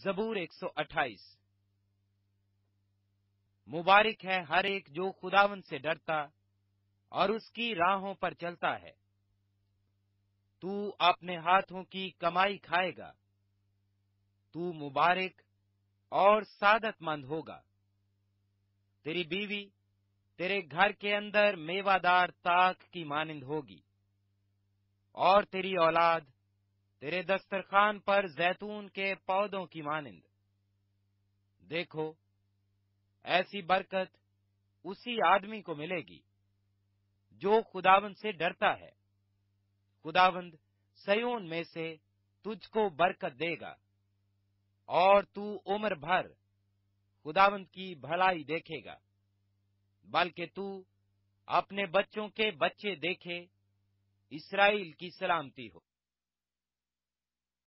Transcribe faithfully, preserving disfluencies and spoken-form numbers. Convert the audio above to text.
ज़बूर एक सौ अट्ठाईस। मुबारक है हर एक जो खुदावंद से डरता और उसकी राहों पर चलता है। तू अपने हाथों की कमाई खाएगा, तू मुबारक और सादतमंद होगा। तेरी बीवी तेरे घर के अंदर मेवादार ताक की मानिंद होगी, और तेरी औलाद तेरे दस्तरखान पर जैतून के पौधों की मानिंद। देखो, ऐसी बरकत उसी आदमी को मिलेगी जो खुदावंद से डरता है। खुदावंद सयोन में से तुझको बरकत देगा, और तू उम्र भर खुदावंद की भलाई देखेगा, बल्कि तू अपने बच्चों के बच्चे देखे। इस्राएल की सलामती हो।